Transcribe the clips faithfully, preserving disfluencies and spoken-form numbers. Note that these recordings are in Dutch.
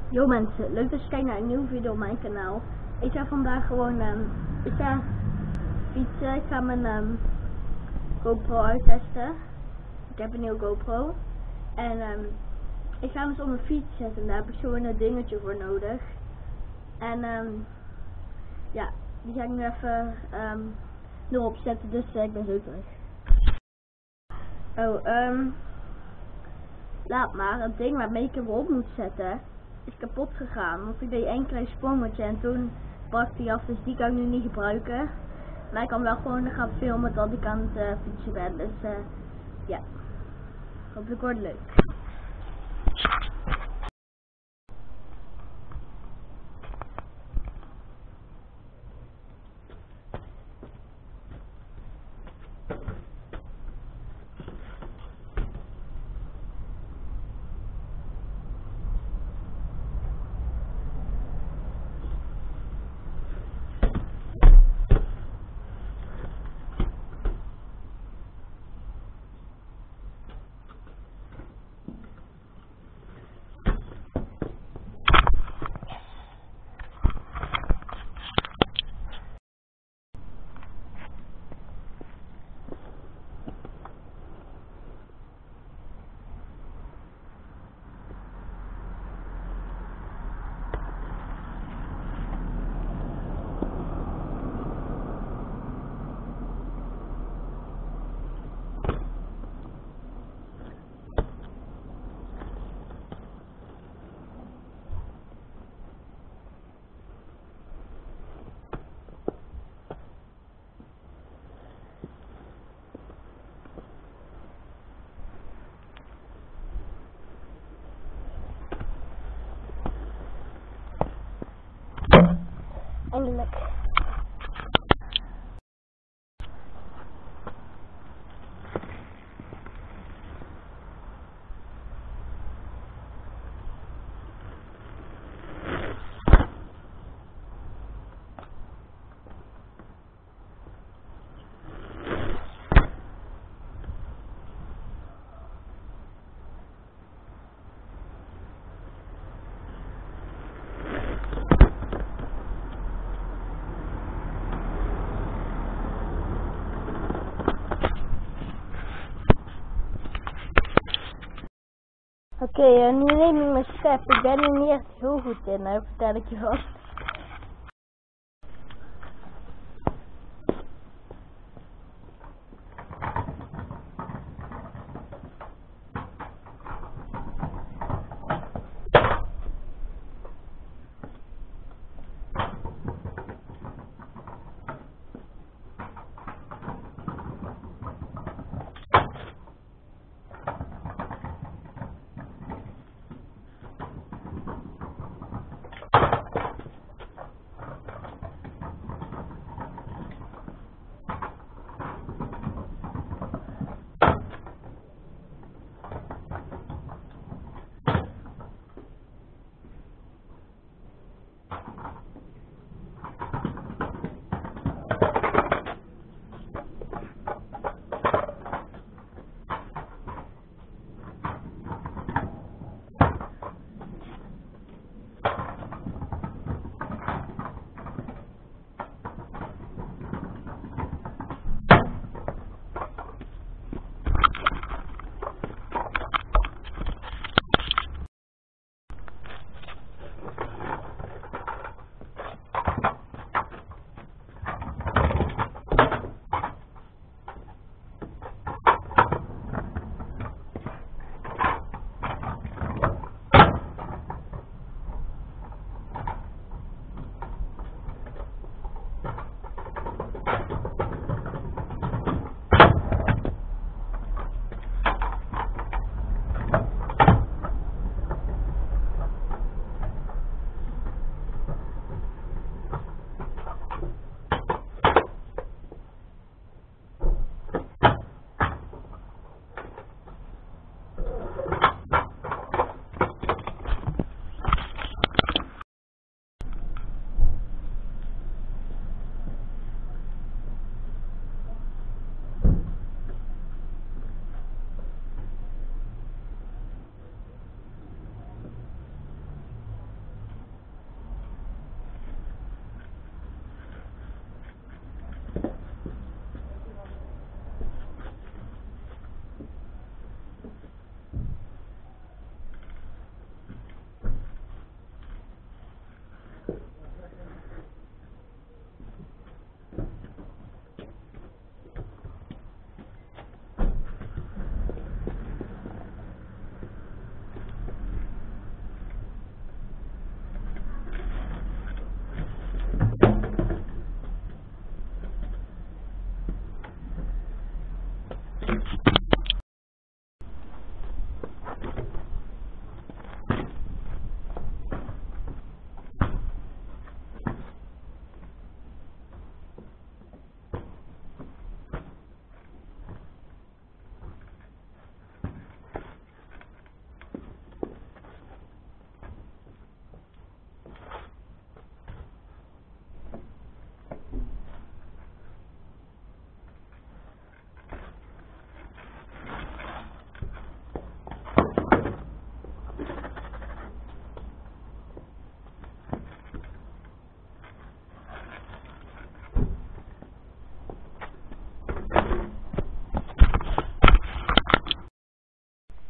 Yo mensen, leuk dat je kijkt naar een nieuwe video op mijn kanaal. Ik ga vandaag gewoon, um, ik ga fietsen, ik ga mijn um, GoPro uittesten. Ik heb een nieuwe GoPro. En um, ik ga hem dus op mijn fiets zetten en daar heb ik gewoon een dingetje voor nodig. En um, ja, die ga ik nu even um, erop zetten, dus uh, ik ben zo terug. Oh, um, laat maar, het ding waarmee ik hem op moet zetten is kapot gegaan, want ik deed één klein sprongetje en toen brak die af, dus die kan ik nu niet gebruiken. Maar ik kan wel gewoon gaan filmen dat ik aan het uh, fietsen ben, dus uh, ja, hopelijk wordt het leuk. Eindelijk. Oké, okay, uh, nu neem ik mijn step. Ik ben er niet echt heel goed in, hè, vertel ik je vast.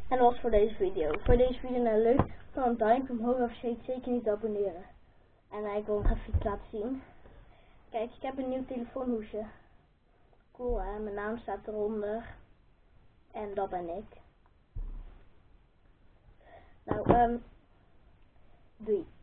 En dat was voor deze video. Voor deze video nou leuk, dan een duimpje omhoog of vergeet zeker niet te abonneren. En uh, ik wil nog even iets laten zien. Kijk, ik heb een nieuw telefoonhoesje. Cool hè, mijn naam staat eronder. En dat ben ik. Nou, um, doei.